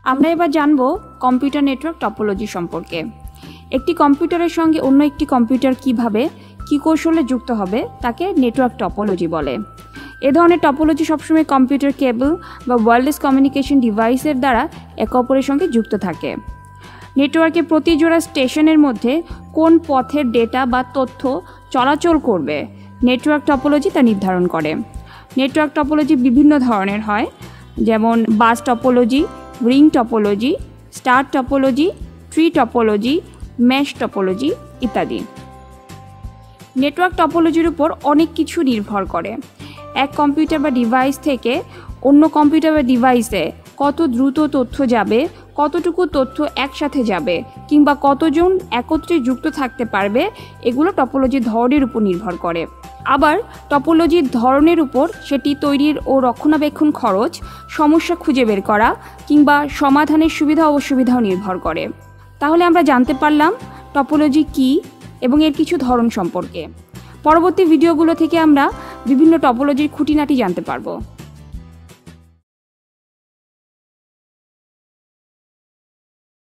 আমরা এবার জানব কম্পিউটার নেটওয়ার্ক টপোলজি সম্পর্কে। একটি কম্পিউটারের সঙ্গে অন্য একটি কম্পিউটার কিভাবে কি কৌশলে যুক্ত হবে তাকে নেটওয়ার্ক টপোলজি বলে। এ ধরনের টপোলজি সবসময় কম্পিউটার কেবল বা ওয়্যারলেস কমিউনিকেশন ডিভাইসের দ্বারা একে অপরের সঙ্গে যুক্ত থাকে। নেটওয়ার্কে প্রতি জোড়া স্টেশনের মধ্যে কোন পথের ডেটা বা তথ্য চলাচল করবে নেটওয়ার্ক টপোলজি তা নির্ধারণ করে। নেটওয়ার্ক টপোলজি বিভিন্ন ধরনের হয়, যেমন bus topology, ring topology, star topology, tree topology, mesh topology ইত্যাদি। নেটওয়ার্ক টপোলজির উপর অনেক কিছু নির্ভর করে। এক কম্পিউটার বা ডিভাইস থেকে অন্য কম্পিউটার বা ডিভাইসে কত দ্রুত তথ্য যাবে, কতটুকু তথ্য একসাথে যাবে, কিংবা কতজন একত্রে যুক্ত থাকতে পারবে, এগুলো টপোলজির ধরনের উপর নির্ভর করে। আবার টপোলজির ধরনের উপর সেটি তৈরির ও রক্ষণাবেক্ষণ খরচ, সমস্যা খুঁজে বের করা কিংবা সমাধানের সুবিধা অসুবিধাও নির্ভর করে। তাহলে আমরা জানতে পারলাম টপোলজি কী এবং এর কিছু ধরন সম্পর্কে। পরবর্তী ভিডিওগুলো থেকে আমরা বিভিন্ন টপোলজির খুঁটিনাটি জানতে পারবো।